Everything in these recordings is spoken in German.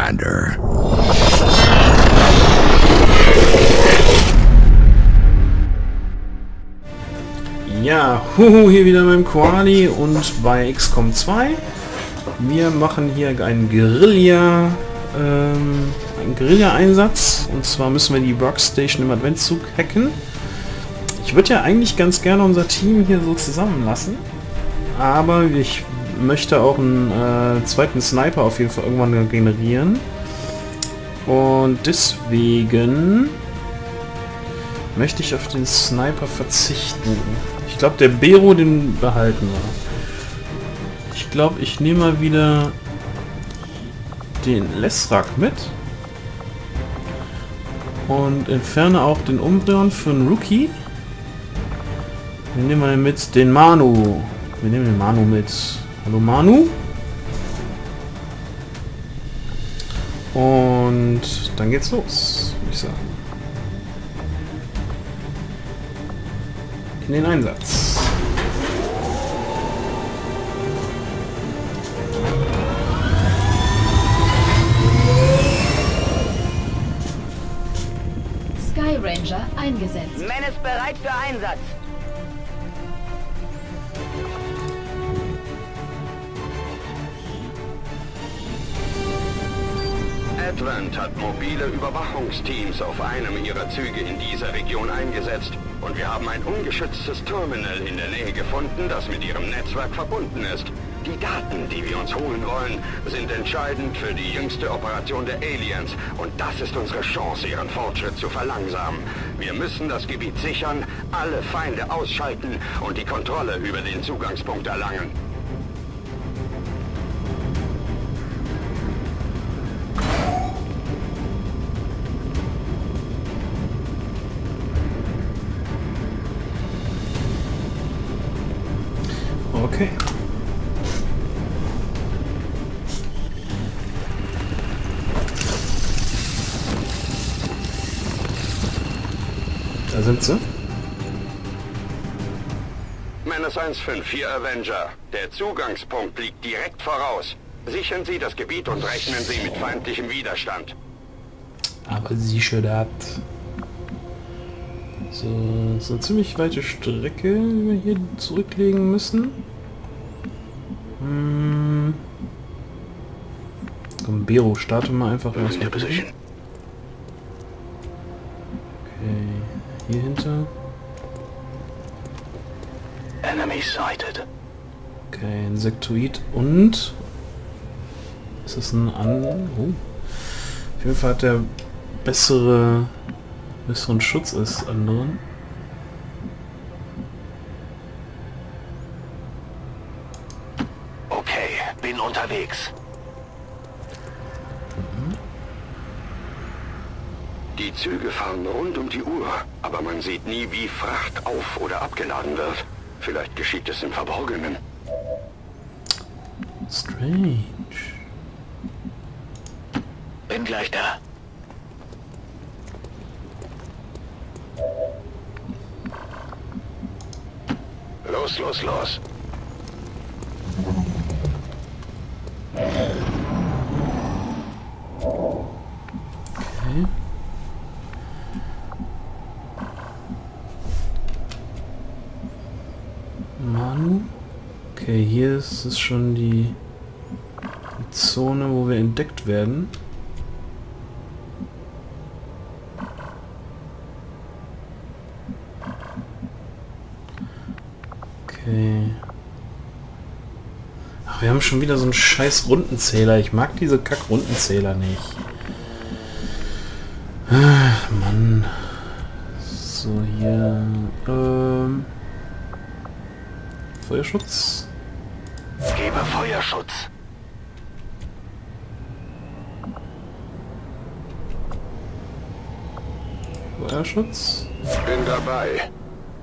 Commander. Ja, hier wieder beim Koali und bei XCOM 2. Wir machen hier einen Guerilla-Einsatz. Und zwar müssen wir die Workstation im Adventzug hacken. Ich würde ja eigentlich ganz gerne unser Team hier so zusammenlassen. Aber ich möchte auch einen zweiten Sniper auf jeden Fall irgendwann generieren. Und deswegen möchte ich auf den Sniper verzichten. Ich glaube, der Bero, den behalten wir. Ich glaube, ich nehme mal wieder den Lesrak mit. Und entferne auch den Umbreon für einen Rookie. Wir nehmen mal mit den Manu. Wir nehmen den Manu mit. Hallo Manu. Und dann geht's los, würde ich sagen. In den Einsatz. Sky Ranger eingesetzt. Man ist bereit für Einsatz. Advent hat mobile Überwachungsteams auf einem ihrer Züge in dieser Region eingesetzt und wir haben ein ungeschütztes Terminal in der Nähe gefunden, das mit ihrem Netzwerk verbunden ist. Die Daten, die wir uns holen wollen, sind entscheidend für die jüngste Operation der Aliens und das ist unsere Chance, ihren Fortschritt zu verlangsamen. Wir müssen das Gebiet sichern, alle Feinde ausschalten und die Kontrolle über den Zugangspunkt erlangen. Okay. Da sind sie. Menace 154 Avenger. Der Zugangspunkt liegt direkt voraus. Sichern Sie das Gebiet und rechnen Sie mit feindlichem Widerstand. Aber sicher das. So, das ist eine ziemlich weite Strecke, die wir hier zurücklegen müssen. Komm, Bero, starte mal einfach erstmal. Okay, hier hinter. Enemy sighted. Okay, Insektoid und... Ist das ein Oh. Auf jeden Fall hat der besseren Schutz als anderen. Okay, bin unterwegs. Die Züge fahren rund um die Uhr, aber man sieht nie, wie Fracht auf- oder abgeladen wird. Vielleicht geschieht es im Verborgenen. Strange. Bin gleich da. Los, los, los. Okay. Manu. Okay, hier ist es schon die Zone, wo wir entdeckt werden. Okay. Ach, wir haben schon wieder so einen scheiß Rundenzähler. Ich mag diese Kack-Rundenzähler nicht. Ach, Mann. So, hier. Feuerschutz. Gebe Feuerschutz. Feuerschutz. Bin dabei.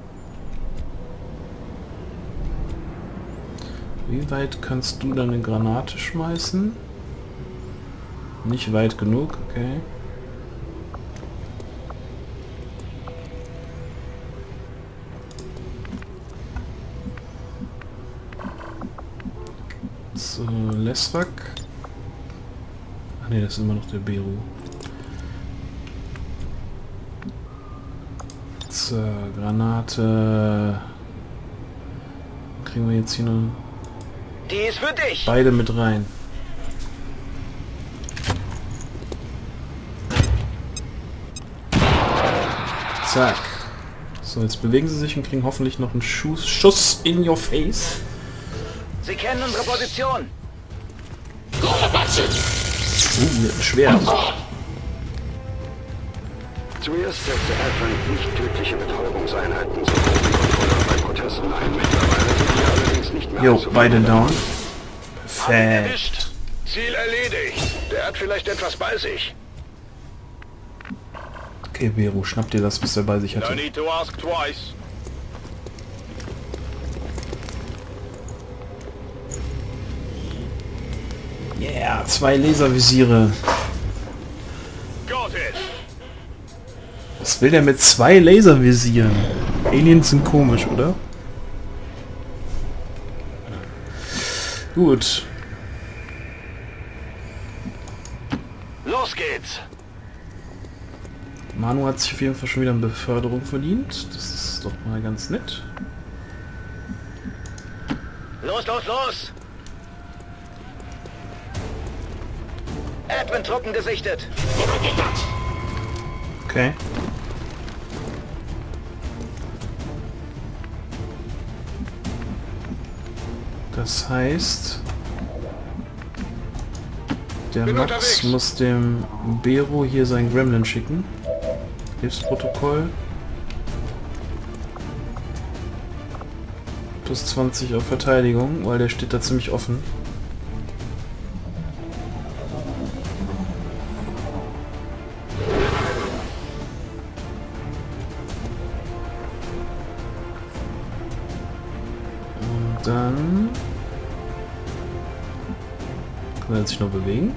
Wie weit kannst du deine Granate schmeißen? Nicht weit genug, okay. So, Lesrak. Ach ne, das ist immer noch der Beru. So, Granate. Kriegen wir jetzt hier noch... Die ist für dich! Beide mit rein. Zack. So, jetzt bewegen sie sich und kriegen hoffentlich noch einen Schuss in your face. Sie kennen unsere Position! Ein Schwert. Zuerst setzte Advent nicht tödliche Betäubungseinheiten sowie Kontrolle bei Protesten ein. Mittlerweile sind die allerdings nicht mehr Jo, beide down. Perfekt. Erwischt! Ziel erledigt! Der hat vielleicht etwas bei sich. Okay, Beru, schnapp dir das, was er bei sich No hatte. need to ask twice. Yeah, 2 Laservisiere. Got it! Was will der mit 2 Laservisieren? Aliens sind komisch, oder? Gut. Los geht's! Manu hat sich auf jeden Fall schon wieder eine Beförderung verdient. Das ist doch mal ganz nett. Los, los, los! Advent-Truppen gesichtet! Okay. Das heißt, der Bin Max unterwegs. muss dem Beru hier sein Gremlin schicken. Hilfsprotokoll. Plus 20 auf Verteidigung, weil der steht da ziemlich offen. Und dann kann er sich noch bewegen.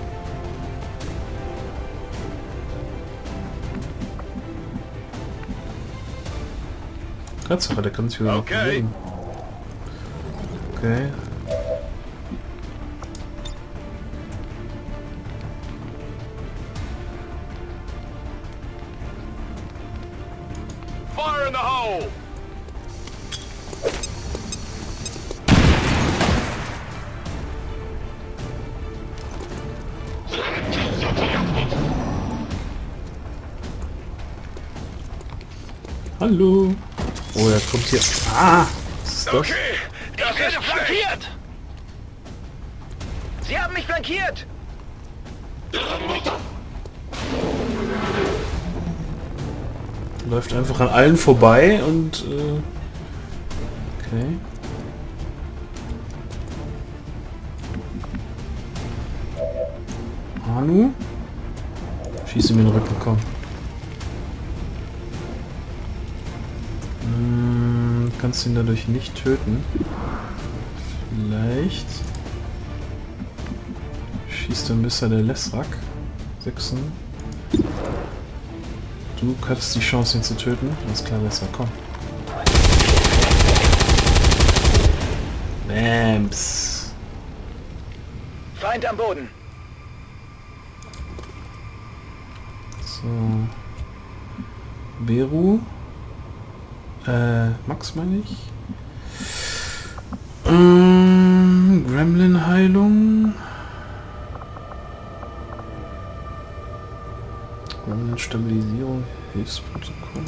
Tatsache, der kann sich wieder noch Okay. bewegen. Okay. Fire in the hole! Hallo. Oh, er kommt hier. Ah! Was ist das? Okay, ich werde flankiert! Sie haben mich flankiert! Läuft einfach an allen vorbei und okay. Manu? Schieß ihm in den Rücken, komm. Kannst ihn dadurch nicht töten. Vielleicht. Schießt dann bisher der Lesrak. 6. Du hattest die Chance, ihn zu töten. Alles klar, Lesrak, komm. Bams. Feind am Boden! So. Beru. Max meine ich. Gremlin-Heilung. Gremlin-Stabilisierung. Hilfsprotokoll.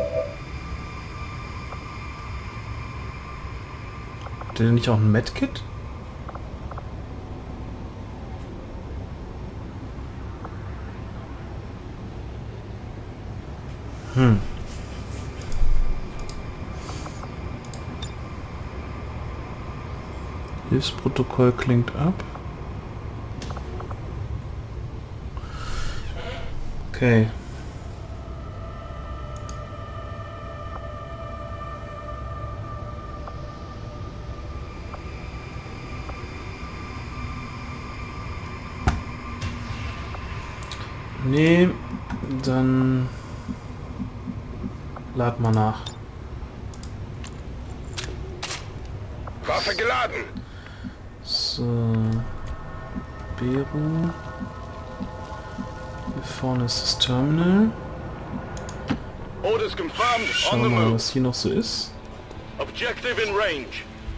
Hat der nicht auch ein Medkit? Hilfsprotokoll klingt ab. Okay. Nee, dann lad mal nach. Waffe geladen! So. Beru. vorne ist das Terminal. Orders confirmed. On Schauen the wir mal, move. was hier noch so ist. Objective in range.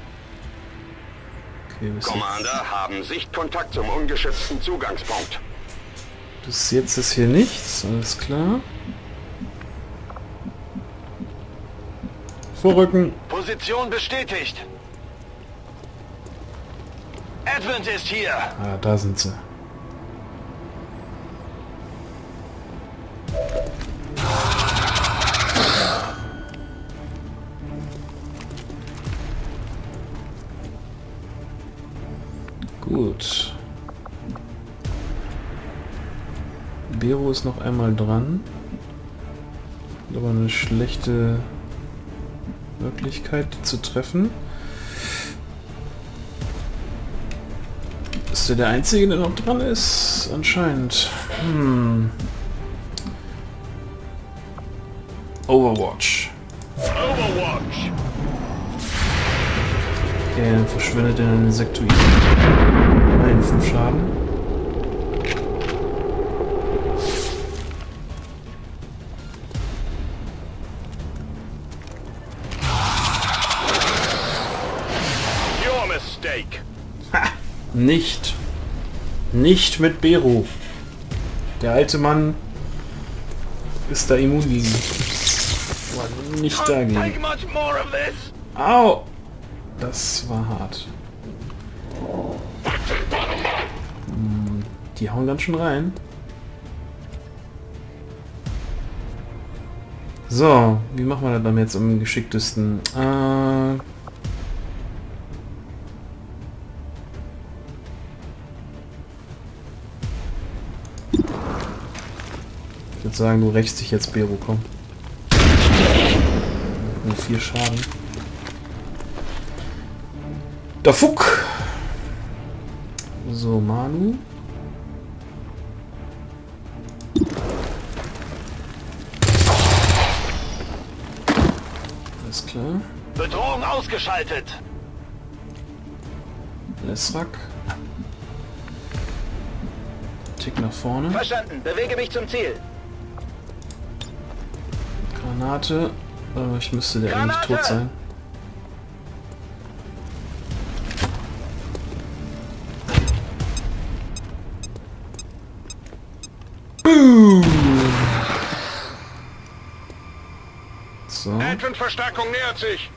Okay, Commander haben Sichtkontakt zum ungeschützten Zugangspunkt. bis jetzt ist hier nichts, alles klar. Vorrücken. Position bestätigt. Advent ist hier. Ah, da sind sie. Gut. Bero ist noch einmal dran. Hat aber eine schlechte Möglichkeit, die zu treffen. Ist der Einzige, der noch dran ist? Anscheinend. Overwatch. Overwatch. Okay, dann verschwindet in einen Sektoid. Nein, 5 Schaden. Your mistake. Nicht. Nicht mit Bero. Der alte Mann ist da immun gegen. Aber nicht Take dagegen. much more of this. Au! Das war hart. Die hauen ganz schön rein. So, wie machen wir das dann jetzt am geschicktesten? Ich würde sagen, du rächst dich jetzt, Bero, komm. Nur 4 Schaden. Der Fuck! So, Manu. Alles klar. Bedrohung ausgeschaltet. Lesrak. Tick nach vorne. Verstanden. Bewege mich zum Ziel. Granate. Ich müsste der eigentlich tot sein. So, Advent-Verstärkung nähert sich.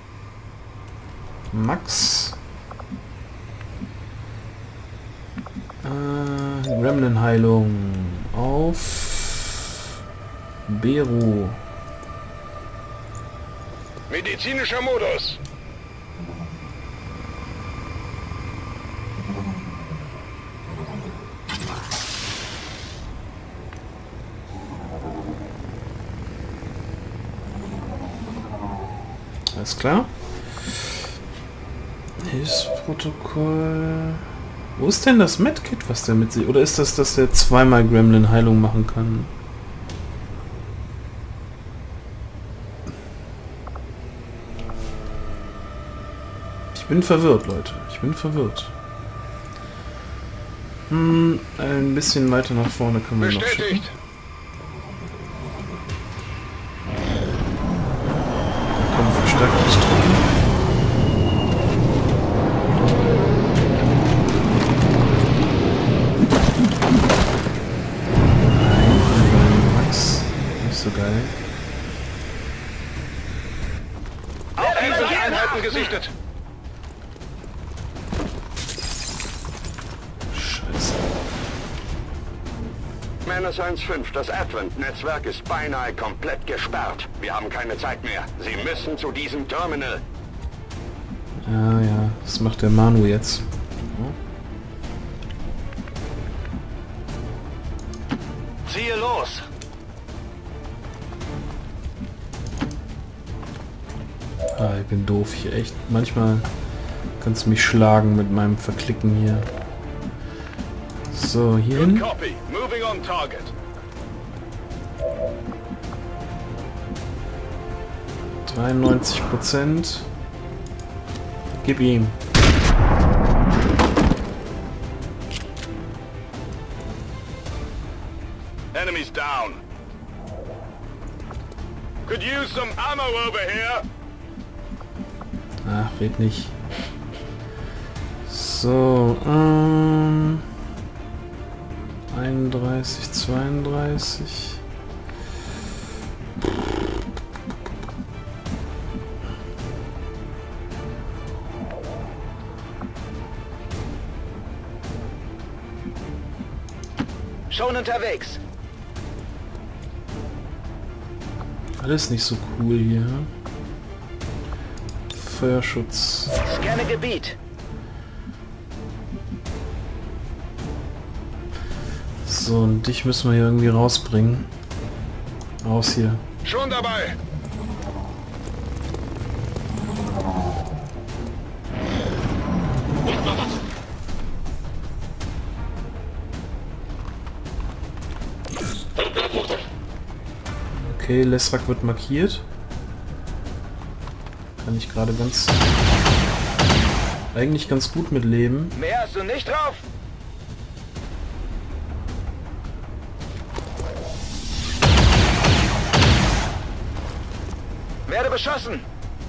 Max. Gremlin-Heilung auf Bero. Medizinischer Modus. Alles klar. Hilfsprotokoll. Wo ist denn das Medkit, was der mit sich... Oder ist das, dass der zweimal Gremlin-Heilung machen kann? Ich bin verwirrt, Leute. Ich bin verwirrt. Ein bisschen weiter nach vorne können wir noch schicken. Bestätigt. Da kommen Verstärkungstruppen. Max. Nicht so geil. Feindliche Einheiten gesichtet. Scheiße. Menace 1-5, das Advent-Netzwerk ist beinahe komplett gesperrt. Wir haben keine Zeit mehr. Sie müssen zu diesem Terminal. Ah ja, das macht der Manu jetzt. Ziehe los. Ah, ich bin doof hier, echt. Manchmal kannst du mich schlagen mit meinem Verklicken hier. So, hier Good hin. copy. Moving on target. 93%. Gib ihm. Enemies down. Could use some ammo over here. Ach, red nicht. So, 31, 32. Schon unterwegs. Alles nicht so cool hier. Feuerschutz. Scanne Gebiet. So, und dich müssen wir hier irgendwie rausbringen. Raus hier. Schon dabei. Okay, Lesrak wird markiert. Kann ich gerade eigentlich ganz gut mitleben. Mehr hast du nicht drauf? Werde beschossen.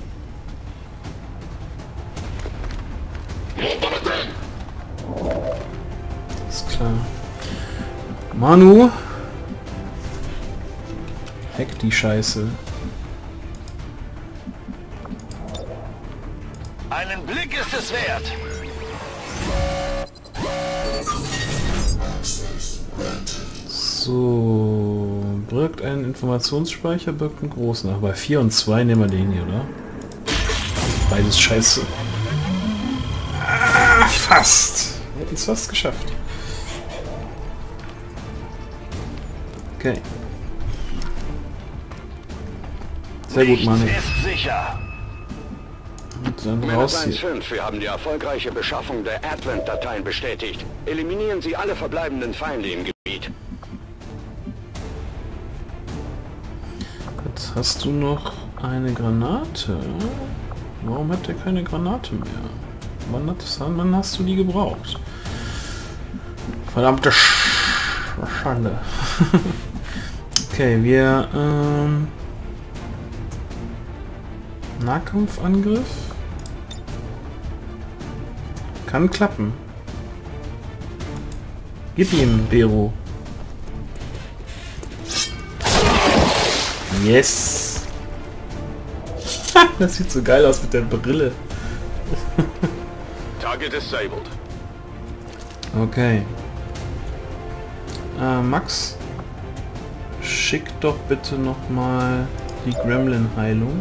Ist klar. Manu! Hack die Scheiße. Einen Blick ist es wert. So, birgt einen Informationsspeicher, birgt einen großen. Ach, bei 4 und 2 nehmen wir den hier, oder? Beides scheiße. Ah, fast. Wir hätten es fast geschafft. Okay. Sehr gut, Mann. Ist sicher. Und dann Männer raus hier. 1-5, wir haben die erfolgreiche Beschaffung der Advent-Dateien bestätigt. Eliminieren Sie alle verbleibenden Feinde im Gebiet. Jetzt hast du noch eine Granate. Warum hat der keine Granate mehr? Wann hast du die gebraucht? Verdammte Schande. Okay, wir Nahkampfangriff kann klappen. Gib ihm, Bero. Yes. Das sieht so geil aus mit der Brille. Target disabled. Okay. Max, schick doch bitte noch mal die Gremlin-Heilung.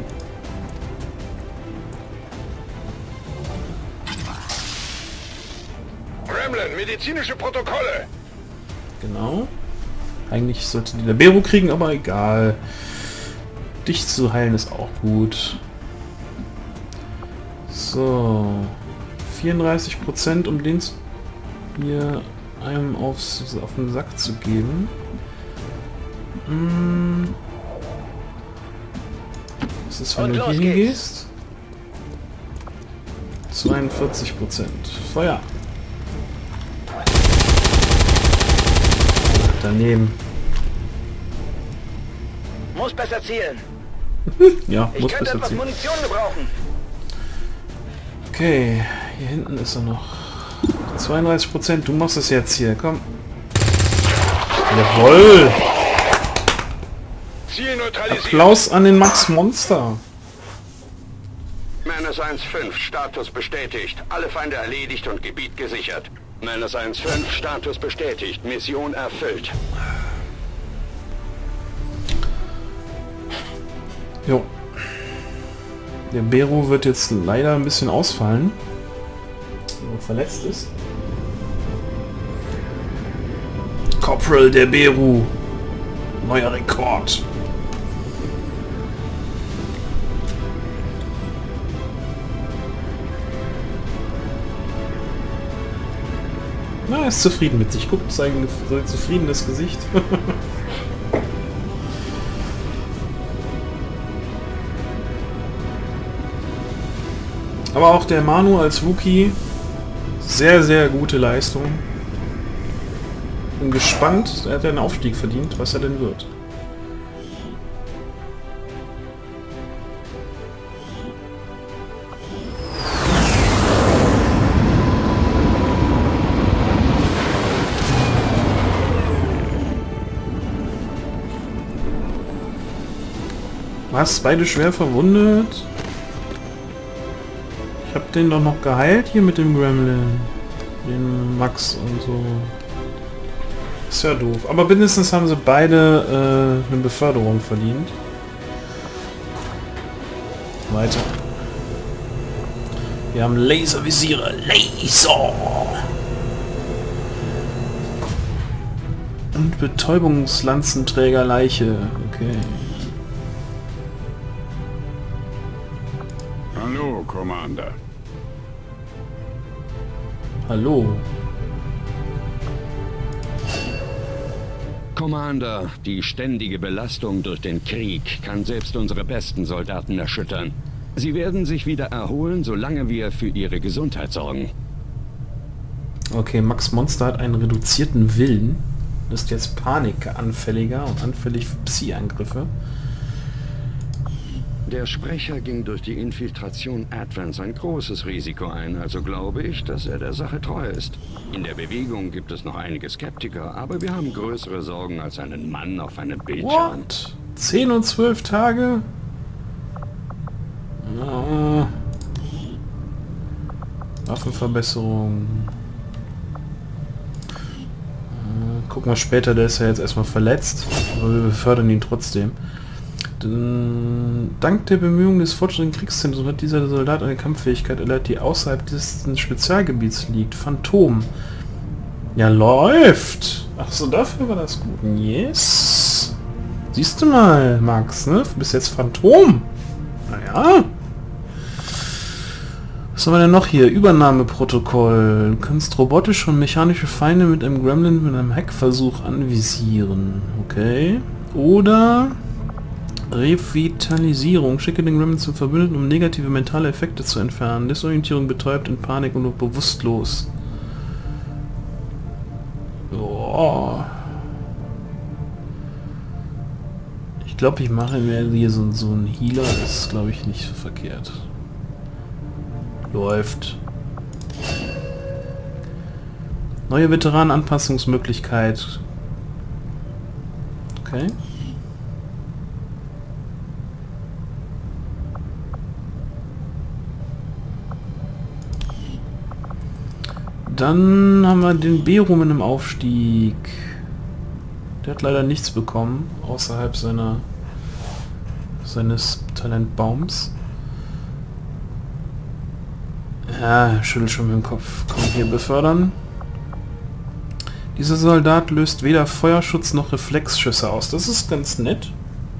Gremlin, medizinische Protokolle. Genau. Eigentlich sollte die der Bero kriegen, aber egal. Dich zu heilen ist auch gut. So. 34%, um den hier einem auf den Sack zu geben. Was ist, wenn du hier hingehst? 42%. Feuer. Daneben. Muss besser zielen. Ja, Ich muss könnte besser etwas ziehen. Munition gebrauchen. Okay, hier hinten ist er noch. 32%, du machst es jetzt hier, komm. Jawohl! Ziel neutralisiert. Applaus an den Max Monster. Menace 1-5, Status bestätigt. Alle Feinde erledigt und Gebiet gesichert. Menace 1-5, Status bestätigt. Mission erfüllt. Jo. Der Bero wird jetzt leider ein bisschen ausfallen, wenn er verletzt ist. Corporal der Bero. Neuer Rekord. Na, er ist zufrieden mit sich. Guckt sein zufriedenes Gesicht. Aber auch der Manu als Rookie, sehr, sehr gute Leistung. Bin gespannt, er hat ja einen Aufstieg verdient, was er denn wird. Was? Beide schwer verwundet? Ich hab den doch noch geheilt hier mit dem Gremlin. Den Max und so. Ist ja doof. Aber mindestens haben sie beide eine Beförderung verdient. Weiter. Wir haben Laservisiere. Laser! Und Betäubungslanzenträger Leiche. Okay. Hallo, Commander. Hallo. Commander, die ständige Belastung durch den Krieg kann selbst unsere besten Soldaten erschüttern. Sie werden sich wieder erholen, solange wir für ihre Gesundheit sorgen. Okay, Max Monster hat einen reduzierten Willen. Ist jetzt panikanfälliger und anfällig für Psi-Angriffe. Der Sprecher ging durch die Infiltration Advents ein großes Risiko ein, also glaube ich, dass er der Sache treu ist. In der Bewegung gibt es noch einige Skeptiker, aber wir haben größere Sorgen als einen Mann auf einem Bildschirm. What? 10 und 12 Tage? Waffenverbesserung. Gucken wir später, der ist ja jetzt erstmal verletzt, aber wir befördern ihn trotzdem. Dank der Bemühungen des fortschrittlichen Kriegszentrums hat dieser Soldat eine Kampffähigkeit erlernt, die außerhalb des Spezialgebiets liegt. Phantom. Ja, läuft! Ach so, dafür war das gut. Yes! Siehst du mal, Max, ne? Du bist jetzt Phantom. Naja. Was haben wir denn noch hier? Übernahmeprotokoll. Du kannst robotische und mechanische Feinde mit einem Gremlin mit einem Hackversuch anvisieren. Okay. Oder Revitalisierung. Schicke den Gremlin zum Verbündeten, um negative mentale Effekte zu entfernen. Desorientierung, betäubt, in Panik und bewusstlos. Oh. Ich glaube, ich mache mir hier so einen Healer. Das ist, glaube ich, nicht so verkehrt. Läuft. Neue Veteranenanpassungsmöglichkeit. Okay. Dann haben wir den Berumen im Aufstieg. Der hat leider nichts bekommen, außerhalb seines Talentbaums. Ja, schüttelt schon mit dem Kopf. Komm, hier befördern. Dieser Soldat löst weder Feuerschutz noch Reflexschüsse aus. Das ist ganz nett.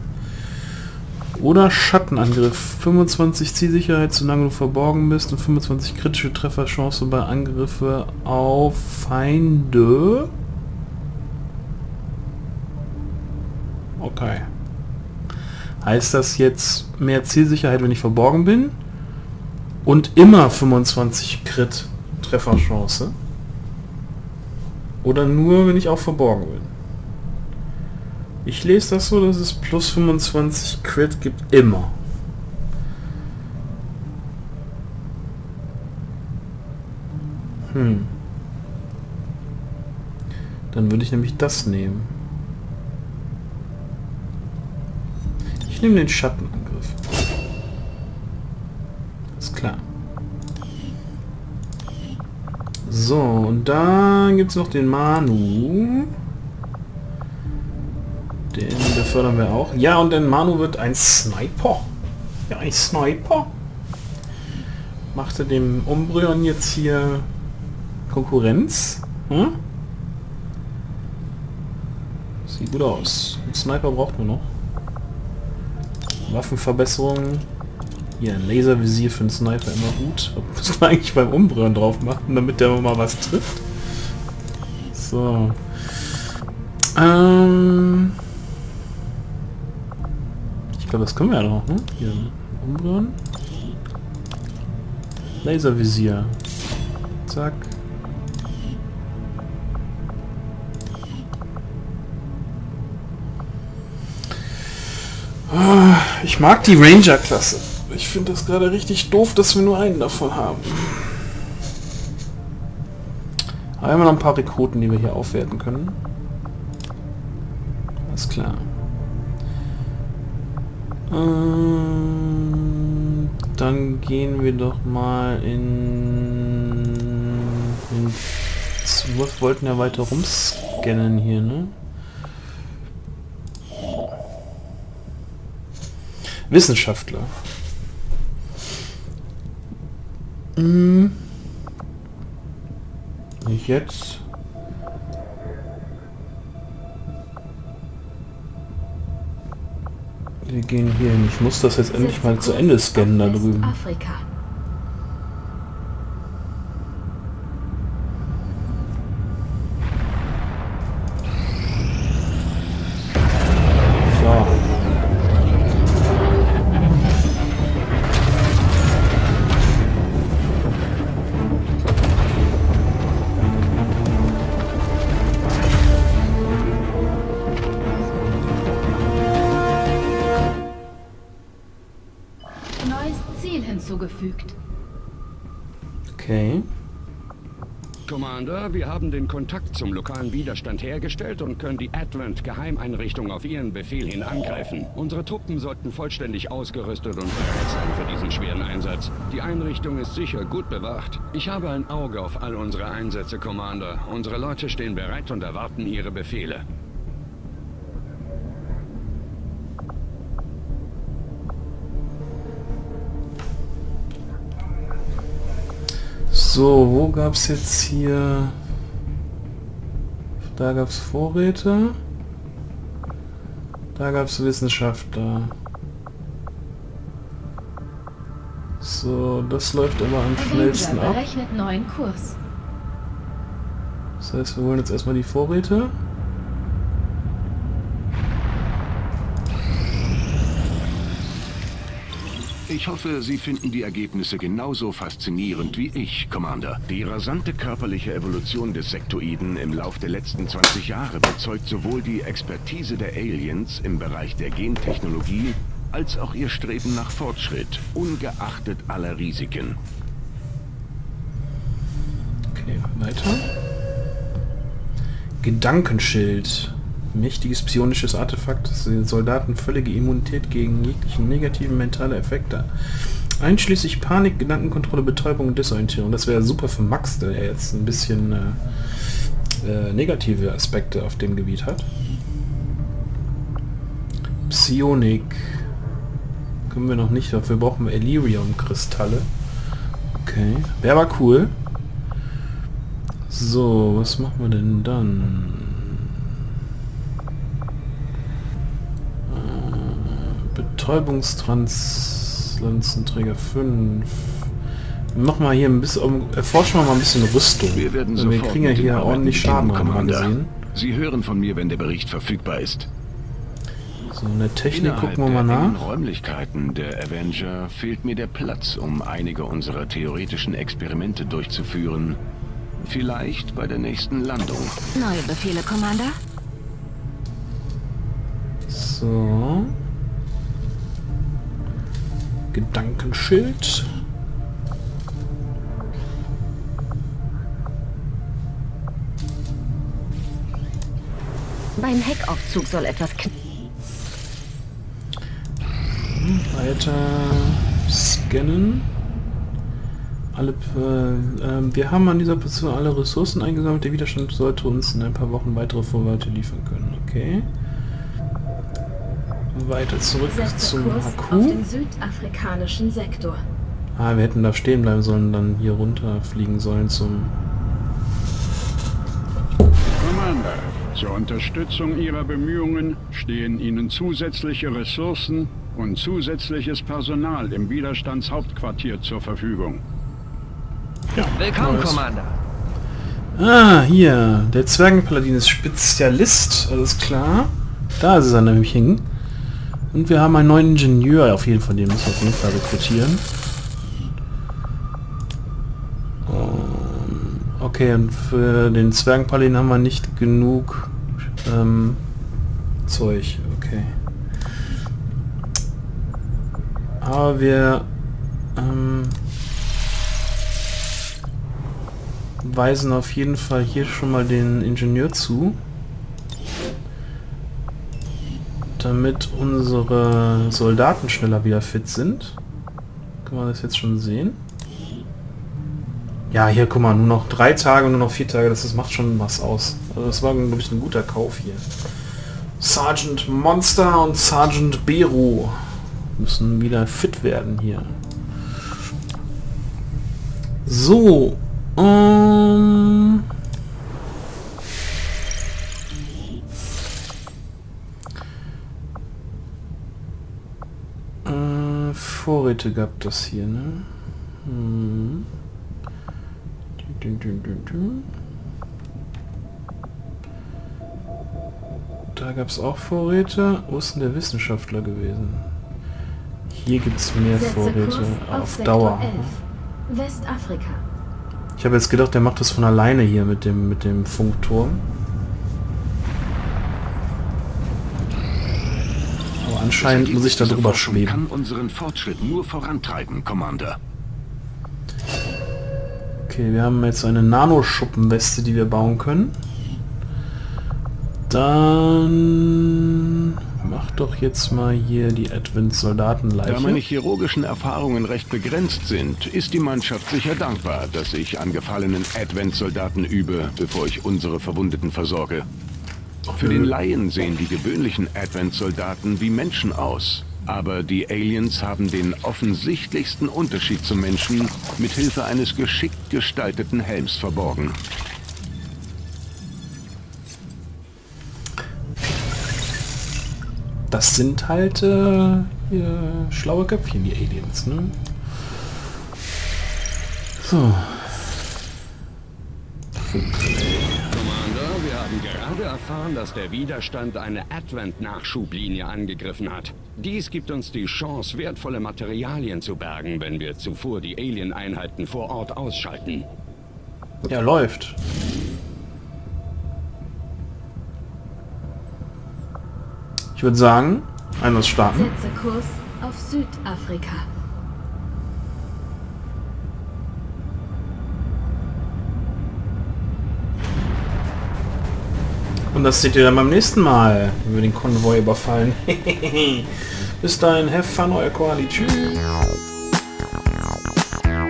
Oder Schattenangriff. 25 Zielsicherheit, solange du verborgen bist, und 25 kritische Trefferchance bei Angriffe auf Feinde. Okay. Heißt das jetzt mehr Zielsicherheit, wenn ich verborgen bin? Und immer 25 Crit Trefferchance? Oder nur, wenn ich auch verborgen bin? Ich lese das so, dass es plus 25 Crit gibt, immer. Dann würde ich nämlich das nehmen. Ich nehme den Schattenangriff. Ist klar. So, und da gibt es noch den Manu. Den befördern wir auch. Ja, und den Manu wird ein Sniper. Ja, ein Sniper. Macht er dem Umbreon jetzt hier Konkurrenz? Hm? Sieht gut aus. Ein Sniper braucht man noch. Waffenverbesserung. Hier, ein Laservisier für einen Sniper immer gut. Das muss man eigentlich beim Umbreon drauf machen, damit der mal was trifft. So. Ich glaube, das können wir ja noch, ne? Hier, Umbreon. Laservisier. Zack. Ich mag die Ranger-Klasse. Ich finde das gerade richtig doof, dass wir nur einen davon haben. Aber immer noch ein paar Rekruten, die wir hier aufwerten können. Alles klar. Dann gehen wir doch mal in 12 wollten ja weiter rumscannen hier, ne? Wissenschaftler. Nicht jetzt. Wir gehen hier hin. Ich muss das jetzt endlich mal zu Ende scannen da drüben. Afrika. So. Neues Ziel hinzugefügt. Okay. Commander, wir haben den Kontakt zum lokalen Widerstand hergestellt und können die Advent-Geheimeinrichtung auf Ihren Befehl hin angreifen. Unsere Truppen sollten vollständig ausgerüstet und bereit sein für diesen schweren Einsatz. Die Einrichtung ist sicher gut bewacht. Ich habe ein Auge auf all unsere Einsätze, Commander. Unsere Leute stehen bereit und erwarten Ihre Befehle. So, wo gab es jetzt hier... Da gab es Vorräte. Da gab es Wissenschaftler. So, das läuft immer am schnellsten ab. Berechnet neuen Kurs. Das heißt, wir holen jetzt erstmal die Vorräte. Ich hoffe, Sie finden die Ergebnisse genauso faszinierend wie ich, Commander. Die rasante körperliche Evolution des Sektoiden im Lauf der letzten 20 Jahre bezeugt sowohl die Expertise der Aliens im Bereich der Gentechnologie, als auch ihr Streben nach Fortschritt, ungeachtet aller Risiken. Okay, weiter. Gedankenschild. Mächtiges psionisches Artefakt, das den Soldaten völlige Immunität gegen jegliche negativen mentale Effekte. Einschließlich Panik, Gedankenkontrolle, Betäubung und Desorientierung. Das wäre super für Max, der jetzt ein bisschen negative Aspekte auf dem Gebiet hat. Psionik. Können wir noch nicht, dafür brauchen wir Elerium-Kristalle. Okay, wäre aber cool. So, was machen wir denn dann? Betäubungstranslantenträger 5. Nochmal hier ein bisschen, erforschen wir mal ein bisschen Rüstung. Wir werden wir sofort kriegen ja mit dem hier Arbeiten ordentlich Schaden beginnen, haben wir gesehen. Sie hören von mir, wenn der Bericht verfügbar ist. So, in der Technik Innerhalb gucken wir mal der engen nach. Räumlichkeiten der Avenger fehlt mir der Platz, um einige unserer theoretischen Experimente durchzuführen. Vielleicht bei der nächsten Landung. Neue Befehle, Commander? So. Gedankenschild. Beim Heckaufzug soll etwas Weiter scannen. Alle, wir haben an dieser Position alle Ressourcen eingesammelt. Der Widerstand sollte uns in ein paar Wochen weitere Vorräte liefern können. Okay. Weiter zurück zum Auf HQ. den südafrikanischen Sektor. Ah, wir hätten da stehen bleiben sollen, dann hier runterfliegen sollen zum... Commander, zur Unterstützung Ihrer Bemühungen stehen Ihnen zusätzliche Ressourcen und zusätzliches Personal im Widerstandshauptquartier zur Verfügung. Willkommen, Neues. Commander. Ah, hier. Der Zwergenpaladin ist Spezialist. Alles klar. Da ist er nämlich hängen. Und wir haben einen neuen Ingenieur auf jeden Fall. Den müssen wir auf jeden Fall rekrutieren. Okay, und für den Zwergenpaladin haben wir nicht genug Zeug. Okay. Aber wir weisen auf jeden Fall hier schon mal den Ingenieur zu, damit unsere Soldaten schneller wieder fit sind. Kann man das jetzt schon sehen? Ja, hier, guck mal, nur noch 3 Tage und nur noch 4 Tage, das macht schon was aus. Also das war, glaube ich, ein guter Kauf hier. Sergeant Monster und Sergeant Beru müssen wieder fit werden hier. So, Vorräte gab das hier, ne? Da gab es auch Vorräte. Wo ist denn der Wissenschaftler gewesen? Hier gibt es mehr Vorräte auf Dauer. Westafrika. Ich habe jetzt gedacht, der macht das von alleine hier mit dem Funkturm. Aber anscheinend muss ich da drüber schweben. Kann unseren Fortschritt nur vorantreiben, Commander. Okay, wir haben jetzt eine Nanoschuppenweste, die wir bauen können. Dann mach doch jetzt mal hier die Advent-Soldatenleiche. Da meine chirurgischen Erfahrungen recht begrenzt sind, ist die Mannschaft sicher dankbar, dass ich an gefallenen Advent-Soldaten übe, bevor ich unsere Verwundeten versorge. Für den Laien sehen die gewöhnlichen Advent-Soldaten wie Menschen aus. Aber die Aliens haben den offensichtlichsten Unterschied zum Menschen mit Hilfe eines geschickt gestalteten Helms verborgen. Das sind halt schlaue Köpfchen, die Aliens, ne? So. Commander, wir haben gerade erfahren, dass der Widerstand eine Advent-Nachschublinie angegriffen hat. Dies gibt uns die Chance, wertvolle Materialien zu bergen, wenn wir zuvor die Alien-Einheiten vor Ort ausschalten. Ja, läuft. Ich würde sagen, Einlass starten. Setze Kurs auf Südafrika. Und das seht ihr dann beim nächsten Mal, wenn wir den Konvoi überfallen. Bis dahin, have fun, euer Koali.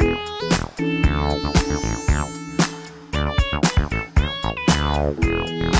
Tschüss.